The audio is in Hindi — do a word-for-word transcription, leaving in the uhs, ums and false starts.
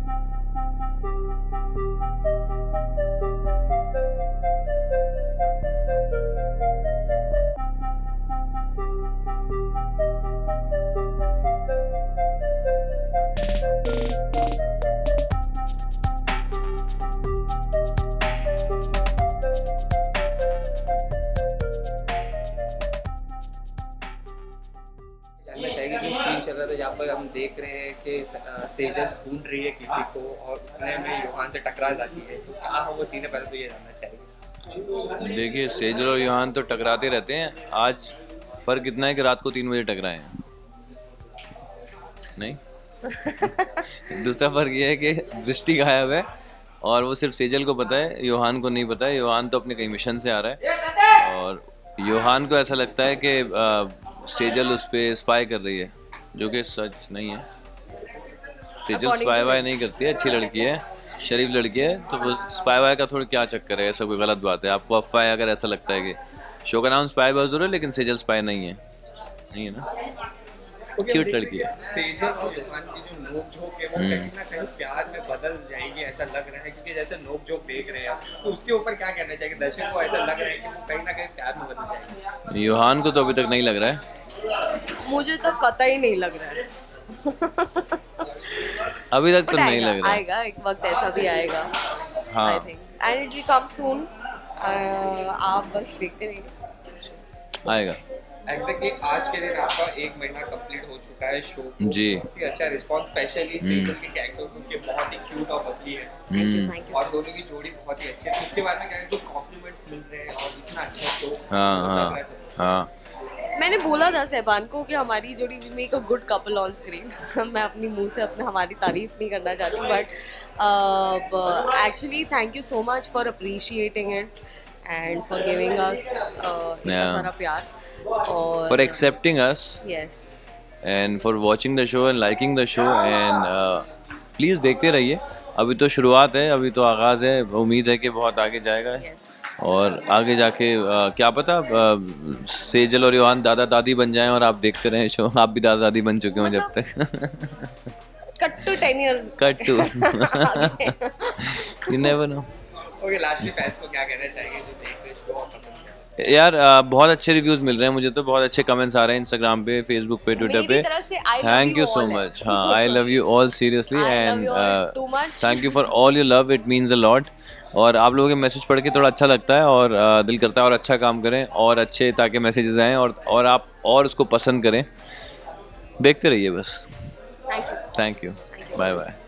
जानना चाहेंगे जो सीन चल रहा था जहाँ पर हम देख रहे हैं कि सेजल ढूंढ रही है किसी को और उतने में योहान से टकरा जाती है, तो कहाँ वो सीन है, पहले तो ये जानना चाहेंगे। देखिए सेजल और योहान तो टकराते रहते हैं, आज फर्क इतना है कि रात को तीन बजे टकराए हैं, नहीं। दूसरा फर्क ये है कि दृष्टि गायब है और वो सिर्फ सेजल को पता है, योहान को नहीं पता है। योहान तो अपने कहीं मिशन से आ रहा है और योहान को ऐसा लगता है कि सेजल उस पर स्पाई कर रही है, जो कि सच नहीं है। सेजल स्पाई वाई नहीं करती है, अच्छी लड़की है, शरीफ लड़की है, तो वो स्पाई वाई का थोड़ा क्या चक्कर है, ऐसा कोई गलत बात है। आपको अफवाह अगर ऐसा लगता है कि शो का नाम स्पाई बाजूर है लेकिन सेजल स्पाई नहीं है, नहीं है ना, क्यूट लड़की है। सेजल और योहान की जो नोक-झोंक है वो कहीं ना कहीं प्यार में बदल जाएगी ऐसा लग रहा है, क्योंकि जैसे नोक-झोंक देख रहे हैं तो उसके ऊपर क्या कहना चाहिए, दर्शक को ऐसा लग रहा है कि वो कहीं ना कहीं प्यार में बदल जाएगी। योहान को तो अभी तक नहीं लग रहा है, मुझे तो कतई नहीं लग रहा है। अभी तक तो नहीं लग रहा है। आएगा एक वक्त ऐसा भी आएगा, हाँ, I think, and it will come soon. आप बस देखते रहिए, आएगा। एग्जैक्टली आज के दिन आपका एक महीना कंप्लीट हो चुका है शो को, जी, बहुत ही अच्छा रिस्पांस, स्पेशली सेजल के कैरेक्टर क्योंकि बहुत ही क्यूट और बबली है। Thank you, thank you. और दोनों की जोड़ी बहुत ही अच्छी है। उसके बाद में क्या है, जो कॉम्प्लीमेंट्स मिल रहे हैं और इतना अच्छा शो। हाँ हाँ हाँ, मैंने बोला था सहबान को कि हमारी जोड़ी we make a good couple on screen. मैं अपनी मुंह से अपने हमारी तारीफ नहीं करना चाहती, but actually thank you so much for appreciating it and for giving us इतना सारा प्यार और for accepting us, yes, and for watching the show and liking the show, and uh, please देखते रहिए। अभी तो शुरुआत है, अभी तो आगाज़ है, उम्मीद है कि बहुत आगे जाएगा। yes. और आगे जाके आ, क्या पता आ, सेजल और योहान दादा दादी बन जाएं और आप देखते रहें शो। आप भी दादा दादी बन चुके हो जब तक। Cut to ten years, cut to, you never know. Okay, lastly fans को क्या कहना चाहेंगे जो देख रहे हैं शो और पसंद किया? यार आ, बहुत अच्छे रिव्यूज मिल रहे हैं मुझे, तो बहुत अच्छे कमेंट्स आ रहे हैं इंस्टाग्राम पे, फेसबुक पे, ट्विटर पे। Thank you so much. हाँ, I love you all seriously, and thank you for all your love, it means a lot. और आप लोगों के मैसेज पढ़ के थोड़ा अच्छा लगता है और आ, दिल करता है और अच्छा काम करें और अच्छे, ताकि मैसेजेस आएँ और और आप और उसको पसंद करें। देखते रहिए बस। Thank you, bye bye.